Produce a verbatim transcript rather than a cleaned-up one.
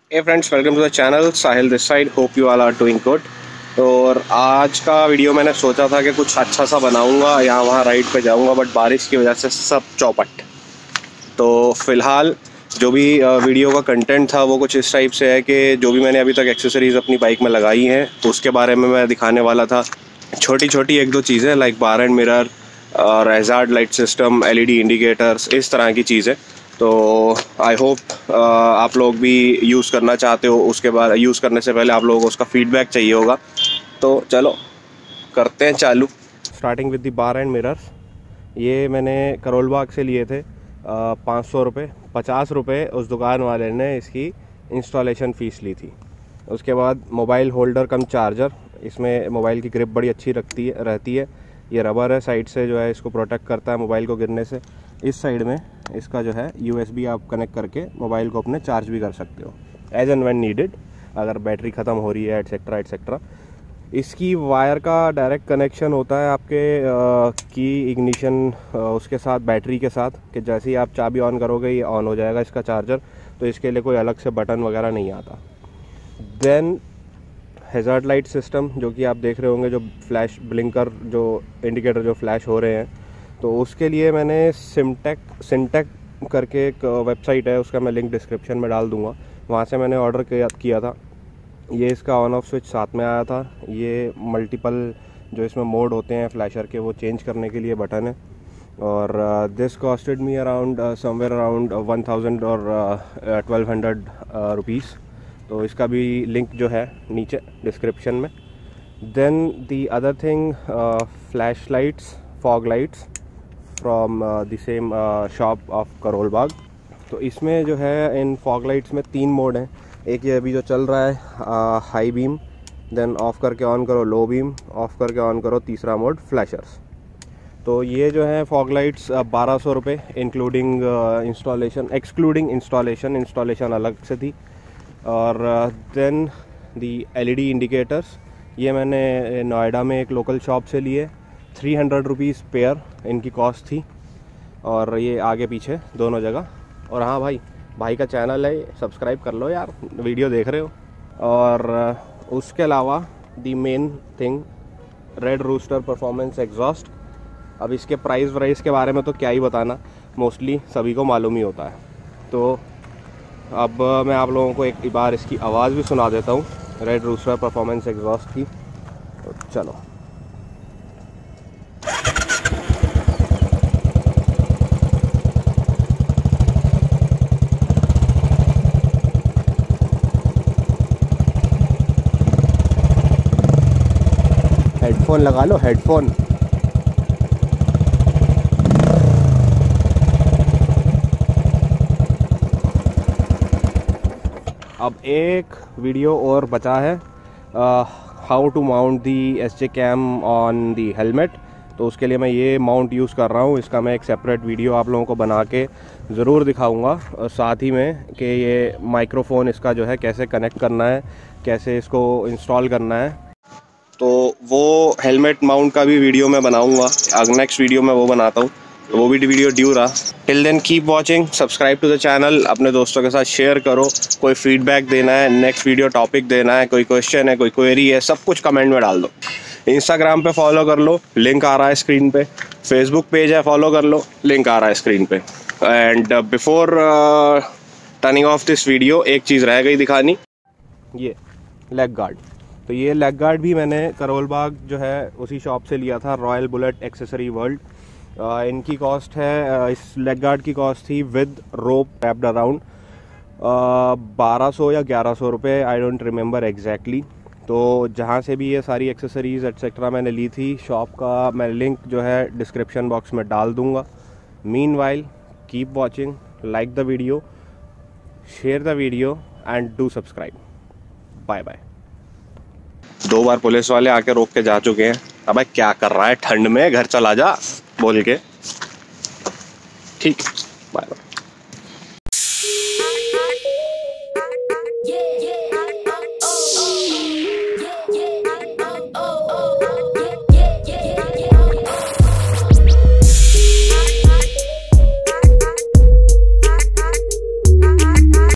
Hey friends, welcome to the channel. Sahil this side. Hope you all are doing good. और आज का video मैंने सोचा था कि कुछ अच्छा सा बनाऊंगा, यहाँ वहाँ राइड पे जाऊंगा, बट बारिश की वजह से सब चौपट. तो फ़िलहाल जो भी वीडियो का कंटेंट था वो कुछ इस टाइप से है कि जो भी मैंने अभी तक एक्सेसरीज़ अपनी बाइक में लगाई हैं तो उसके बारे में मैं दिखाने वाला था. छोटी छोटी एक दो चीज़ें लाइक बार एंड मिरर और hazard light system, LED indicators, इस तरह की चीज़ें. तो आई होप आप लोग भी यूज़ करना चाहते हो. उसके बाद यूज़ करने से पहले आप लोगों को उसका फीडबैक चाहिए होगा. तो चलो करते हैं चालू. Starting with the bar and mirrors. ये मैंने करोल बाग से लिए थे पाँच सौ रुपये. पचास रुपये उस दुकान वाले ने इसकी इंस्टॉलेशन फ़ीस ली थी. उसके बाद मोबाइल होल्डर कम चार्जर. इसमें मोबाइल की ग्रिप बड़ी अच्छी रखती है रहती है. ये रबर है, साइड से जो है इसको प्रोटेक्ट करता है मोबाइल को गिरने से. इस साइड में इसका जो है यूएसबी आप कनेक्ट करके मोबाइल को अपने चार्ज भी कर सकते हो एज एंड व्हेन नीडेड, अगर बैटरी ख़त्म हो रही है एटसेट्रा एटसेट्रा. इसकी वायर का डायरेक्ट कनेक्शन होता है आपके आ, की इग्निशन आ, उसके साथ, बैटरी के साथ, कि जैसे ही आप चाबी ऑन करोगे ये ऑन हो जाएगा इसका चार्जर. तो इसके लिए कोई अलग से बटन वगैरह नहीं आता. देन हैज़ार्ड लाइट सिस्टम, जो कि आप देख रहे होंगे, जो फ्लैश ब्लिंकर, जो इंडिकेटर जो फ्लैश हो रहे हैं, तो उसके लिए मैंने सिमटेक सिंटेक करके एक वेबसाइट है, उसका मैं लिंक डिस्क्रिप्शन में डाल दूंगा. वहाँ से मैंने ऑर्डर किया किया था. ये इसका ऑन ऑफ स्विच साथ में आया था. ये मल्टीपल जो इसमें मोड होते हैं फ्लैशर के, वो चेंज करने के लिए बटन है. और this costed me around somewhere around one thousand और ट्वेल्व हंड्रेड रुपीज़. तो इसका भी लिंक जो है नीचे डिस्क्रिप्शन में. Then the other thing, flash lights, fog lights from the same shop of Karol Bagh. तो इसमें जो है इन फॉग लाइट्स में तीन मोड हैं. एक ये अभी जो चल रहा है हाई बीम, देन ऑफ़ करके ऑन करो लो बीम, ऑफ़ करके ऑन करो तीसरा मोड फ्लैशर्स. तो ये जो है फॉग लाइट्स बारह सौ रुपये including installation, excluding installation. Installation अलग से थी. और देन दी एलईडी इंडिकेटर्स, ये मैंने नोएडा में एक लोकल शॉप से लिए. थ्री हंड्रेड रुपीज़ पेयर इनकी कॉस्ट थी. और ये आगे पीछे दोनों जगह. और हाँ भाई, भाई का चैनल है, सब्सक्राइब कर लो यार, वीडियो देख रहे हो. और उसके अलावा the main thing, red rooster performance exhaust. अब इसके प्राइस वाइस के बारे में तो क्या ही बताना, मोस्टली सभी को मालूम ही होता है. तो अब मैं आप लोगों को एक बार इसकी आवाज़ भी सुना देता हूँ, रेड रूस्टर परफॉर्मेंस एग्जॉस्ट की. तो चलो. हेडफोन लगा लो, हेडफोन. अब एक वीडियो और बचा है, how to mount the S J cam on the helmet. तो उसके लिए मैं ये माउंट यूज़ कर रहा हूँ. इसका मैं एक सेपरेट वीडियो आप लोगों को बना के ज़रूर दिखाऊंगा. और साथ ही में कि ये माइक्रोफोन इसका जो है कैसे कनेक्ट करना है, कैसे इसको इंस्टॉल करना है. तो वो हेलमेट माउंट का भी वीडियो मैं बनाऊंगा. नेक्स्ट वीडियो में वो बनाता हूँ, वो भी वीडियो ड्यू रहा. Till then keep watching, subscribe to the channel, अपने दोस्तों के साथ शेयर करो. कोई फीडबैक देना है, नेक्स्ट वीडियो टॉपिक देना है, कोई क्वेश्चन है, कोई क्वेरी है, सब कुछ कमेंट में डाल दो. इंस्टाग्राम पे फॉलो कर लो, लिंक आ रहा है स्क्रीन पे. फेसबुक पेज है, फॉलो कर लो, लिंक आ रहा है स्क्रीन पे. And before turning off this video, एक चीज़ रह गई दिखानी, ये लेग गार्ड. तो ये लेग गार्ड भी मैंने करोल बाग जो है उसी शॉप से लिया था, Royal Bullet Accessory World. Uh, इनकी कॉस्ट है, uh, इस लेग गार्ड की कॉस्ट थी विद रोप रैप्ड अराउंड बारह सौ या ग्यारह सौ रुपये, आई डोंट रिमेंबर एग्जैक्टली. तो जहाँ से भी ये सारी एक्सेसरीज़ एटसेट्रा मैंने ली थी, शॉप का मैं लिंक जो है डिस्क्रिप्शन बॉक्स में डाल दूँगा. Meanwhile keep watching, like the video, share the video and do subscribe. Bye bye. दो बार पुलिस वाले आके रोक के जा चुके हैं. अबे क्या कर रहा है ठंड में, घर चला जा बोल के. ठीक, बाय बाय.